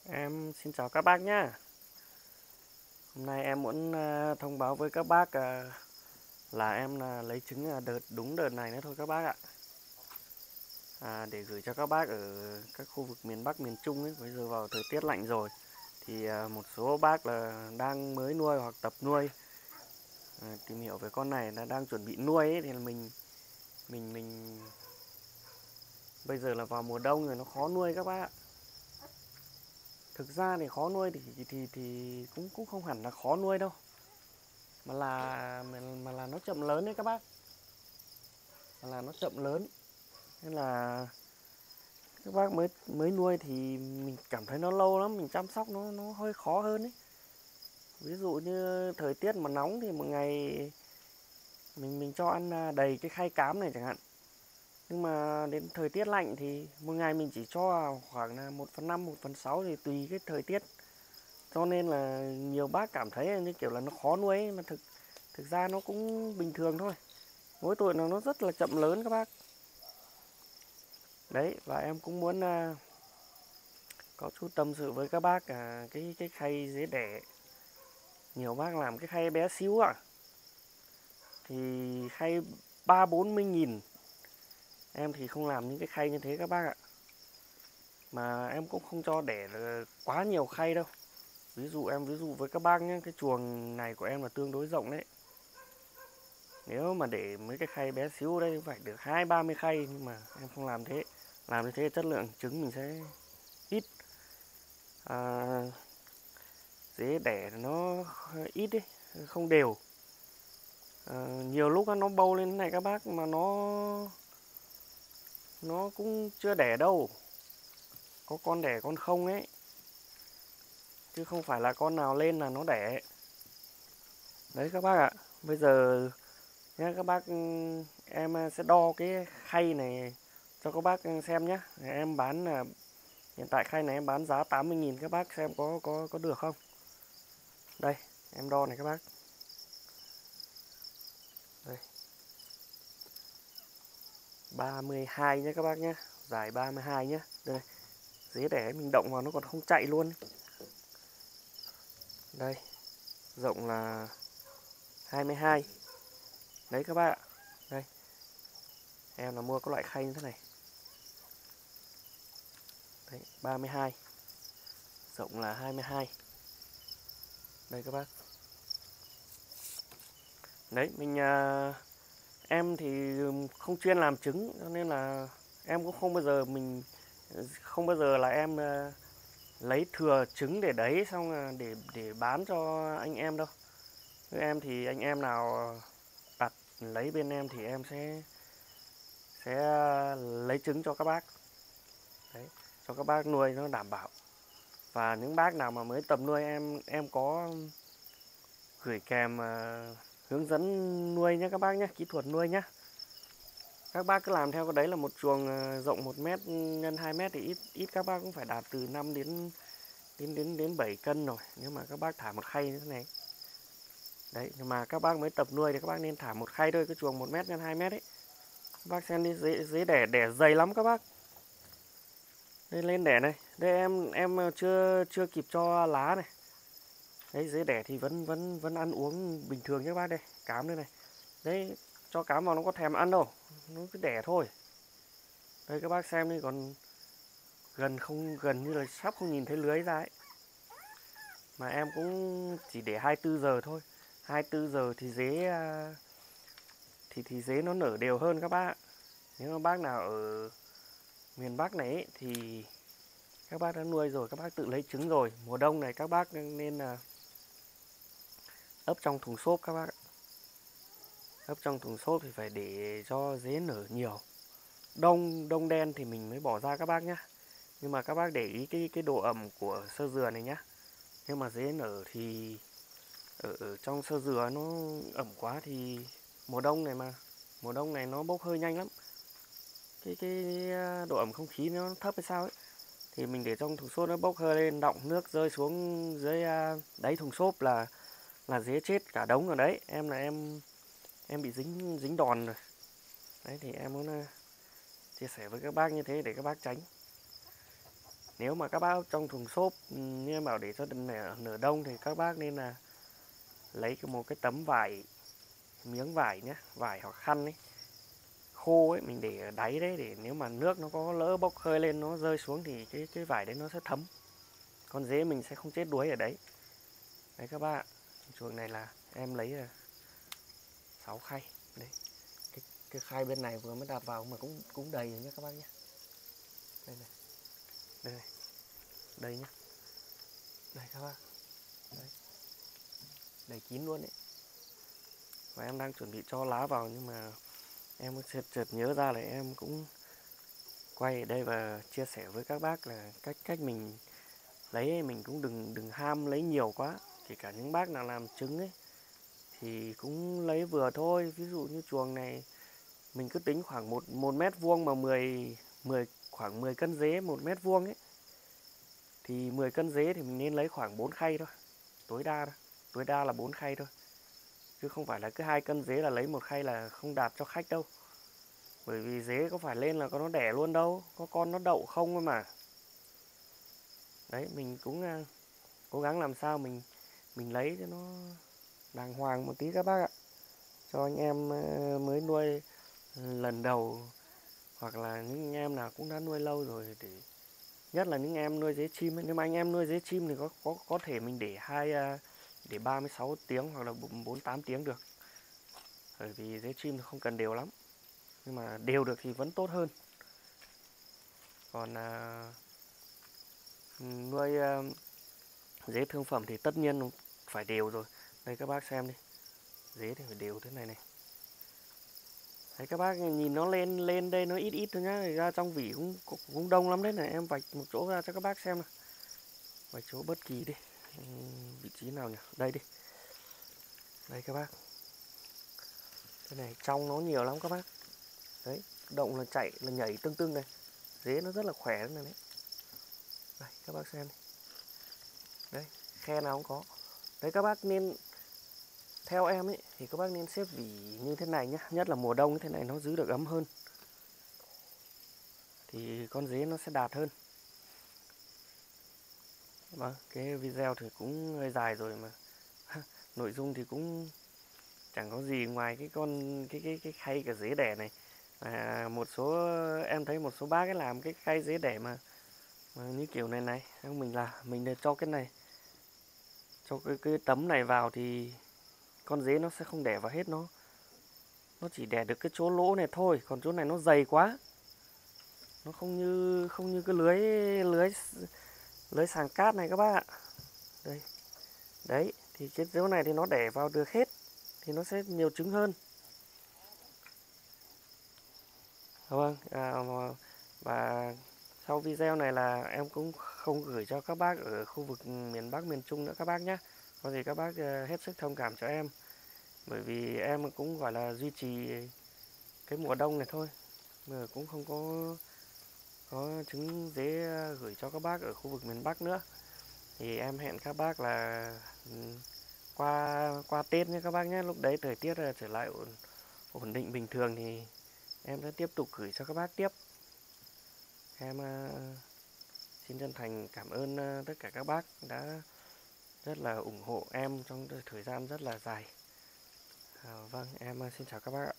Em xin chào các bác nhá. Hôm nay em muốn thông báo với các bác là em lấy trứng đúng đợt này nữa thôi các bác ạ. Để gửi cho các bác ở các khu vực miền Bắc, miền Trung ấy, bây giờ vào thời tiết lạnh rồi thì một số bác là đang mới nuôi hoặc tập nuôi, tìm hiểu về con này là đang chuẩn bị nuôi ấy, thì là mình bây giờ là vào mùa đông rồi, nó khó nuôi các bác ạ. Thực ra thì khó nuôi thì cũng cũng không hẳn là khó nuôi đâu, mà là nó chậm lớn đấy các bác, là nó chậm lớn nên là các bác mới mới nuôi thì mình cảm thấy nó lâu lắm, mình chăm sóc nó hơi khó hơn ấy. Ví dụ như thời tiết mà nóng thì một ngày mình cho ăn đầy cái khay cám này chẳng hạn, nhưng mà đến thời tiết lạnh thì một ngày mình chỉ cho khoảng là 1/5 1/6 thì tùy cái thời tiết, cho nên là nhiều bác cảm thấy như kiểu là nó khó nuôi ấy, mà thực ra nó cũng bình thường thôi, mỗi tội là nó rất là chậm lớn các bác. Đấy, và em cũng muốn có chút tâm sự với các bác cái khay dế đẻ. Nhiều bác làm cái khay bé xíu ạ, thì khay 30-40 nghìn. Em thì không làm những cái khay như thế các bác ạ. Mà em cũng không cho đẻ quá nhiều khay đâu. Ví dụ với các bác nhé, cái chuồng này của em là tương đối rộng đấy. Nếu mà để mấy cái khay bé xíu đây phải được 20-30 khay, nhưng mà em không làm thế. Làm như thế chất lượng trứng mình sẽ ít. À, dế đẻ nó ít ấy, không đều. Nhiều lúc nó bâu lên thế này các bác, mà nó cũng chưa đẻ đâu, có con đẻ con không ấy, chứ không phải là con nào lên là nó đẻ. Đấy các bác ạ. Bây giờ nhá các bác, em sẽ đo cái khay này cho các bác xem nhé. Em bán là hiện tại khay này em bán giá 80.000, các bác xem có được không. Đây em đo này các bác. Đây 32 nhé các bác nhé, dài 32 nhé. Đây dế đẻ mình động vào nó còn không chạy luôn. Đây rộng là 22. Đấy các bác ạ. Đây em là mua các loại khay như thế này. Đấy 32, rộng là 22. Đây các bác. Đấy em thì không chuyên làm trứng, cho nên là em cũng không bao giờ là em lấy thừa trứng để đấy xong để bán cho anh em đâu. Với em thì anh em nào đặt lấy bên em thì em sẽ lấy trứng cho các bác. Đấy, cho các bác nuôi nó đảm bảo. Và những bác nào mà mới tập nuôi, em có gửi kèm hướng dẫn nuôi nhé các bác nhé, kỹ thuật nuôi nhé. Các bác cứ làm theo cái đấy là một chuồng rộng 1 mét x 2 mét thì ít các bác cũng phải đạt từ 5 đến 7 cân rồi, nếu mà các bác thả một khay như thế này. Đấy, nhưng mà các bác mới tập nuôi thì các bác nên thả một khay thôi, cái chuồng 1 mét x 2 mét ấy. Các bác xem đi, dế đẻ dày lắm các bác. Đây lên đẻ này. Đây em chưa kịp cho lá này. Đấy dế đẻ thì vẫn ăn uống bình thường các bác đây, cám đây này. Đấy, cho cám vào nó có thèm ăn đâu, nó cứ đẻ thôi. Đây các bác xem đi, còn gần như là sắp không nhìn thấy lưới ra ấy. Mà em cũng chỉ để 24 giờ thôi. 24 giờ thì dế nó nở đều hơn các bác. Nếu mà bác nào ở miền Bắc này ấy, thì các bác đã nuôi rồi, các bác tự lấy trứng rồi. Mùa đông này các bác nên là ấp trong thùng xốp các bác. Ấp trong thùng xốp thì phải để cho dế nở nhiều. Đông đen thì mình mới bỏ ra các bác nhé. Nhưng mà các bác để ý cái độ ẩm của sơ dừa này nhá. Nhưng mà dế nở thì ở trong sơ dừa nó ẩm quá thì mùa đông này nó bốc hơi nhanh lắm. Cái độ ẩm không khí nó thấp hay sao ấy, thì mình để trong thùng xốp nó bốc hơi lên, đọng nước rơi xuống dưới đáy thùng xốp là dế chết cả đống ở đấy. Em bị dính đòn rồi. Đấy thì em muốn chia sẻ với các bác như thế để các bác tránh. Nếu mà các bác trong thùng xốp như em bảo để cho nửa đông thì các bác nên là lấy một cái tấm vải, miếng vải nhé, vải hoặc khăn ấy, khô ấy, mình để ở đáy đấy, để nếu mà nước nó có lỡ bốc hơi lên nó rơi xuống thì cái vải đấy nó sẽ thấm, con dế mình sẽ không chết đuối ở đấy. Đấy các bác ạ, chuồng này là em lấy 6 khay đấy, cái khay bên này vừa mới đặt vào mà cũng đầy rồi nhé các bác nhé. Đây này, đây này, đây nhá, đây các bác, đấy, đầy kín luôn đấy. Và em đang chuẩn bị cho lá vào nhưng mà em chợt nhớ ra là em cũng quay ở đây và chia sẻ với các bác là cách mình lấy, mình cũng đừng ham lấy nhiều quá. Kể cả những bác nào làm trứng ấy thì cũng lấy vừa thôi. Ví dụ như chuồng này mình cứ tính khoảng một mét vuông mà 10 khoảng 10 cân dế 1 mét vuông ấy, thì 10 cân dế thì mình nên lấy khoảng 4 khay thôi, tối đa là 4 khay thôi, chứ không phải là cứ 2 cân dế là lấy một khay là không đạt cho khách đâu. Bởi vì dế có phải lên là có nó đẻ luôn đâu, có con nó đậu không thôi mà. Đấy, mình cũng cố gắng làm sao mình lấy cho nó đàng hoàng một tí các bác ạ, cho anh em mới nuôi lần đầu, hoặc là những anh em nào cũng đã nuôi lâu rồi, để nhất là những em nuôi dế chim ấy. Nếu mà anh em nuôi dế chim thì có thể mình để 36 tiếng hoặc là 48 tiếng được, bởi vì dế chim thì không cần đều lắm, nhưng mà đều được thì vẫn tốt hơn. Còn nuôi dế thương phẩm thì tất nhiên phải đều rồi. Đây các bác xem đi, dế thì phải đều thế này này. Đấy các bác nhìn nó lên lên đây nó ít ít thôi nhá, ra trong vỉ cũng đông lắm đấy này. Em vạch một chỗ ra cho các bác xem nào, vạch chỗ bất kỳ đi, vị trí nào nhỉ, đây đi, đây các bác, cái này trong nó nhiều lắm các bác. Đấy, động là chạy là nhảy tưng tưng này, dế nó rất là khỏe này đấy. Đây các bác xem đi, đây khe nào không có. Đấy các bác nên, theo em ấy thì các bác nên xếp vỉ như thế này nhá, nhất là mùa đông như thế này nó giữ được ấm hơn, thì con dế nó sẽ đạt hơn. Vâng, cái video thì cũng hơi dài rồi mà nội dung thì cũng chẳng có gì ngoài cái khay cả dế đẻ này. Một số em thấy một số bác ấy làm cái khay dế đẻ mà như kiểu này này, mình để cho cái này, cho cái tấm này vào thì con dế nó sẽ không đẻ vào hết, nó chỉ đẻ được cái chỗ lỗ này thôi, còn chỗ này nó dày quá, nó không như cái lưới sàng cát này các bác ạ. Đây, đấy thì cái chỗ này thì nó đẻ vào được hết, thì nó sẽ nhiều trứng hơn. Vâng, và sau video này là em cũng không gửi cho các bác ở khu vực miền Bắc, miền Trung nữa các bác nhé. Có gì các bác hết sức thông cảm cho em, bởi vì em cũng gọi là duy trì cái mùa đông này thôi, mà cũng không có trứng dế gửi cho các bác ở khu vực miền Bắc nữa. Thì em hẹn các bác là qua Tết nhé các bác nhé, lúc đấy thời tiết trở lại ổn định bình thường thì em sẽ tiếp tục gửi cho các bác tiếp. Em xin chân thành cảm ơn tất cả các bác đã rất là ủng hộ em trong thời gian rất là dài. Vâng, em xin chào các bác ạ.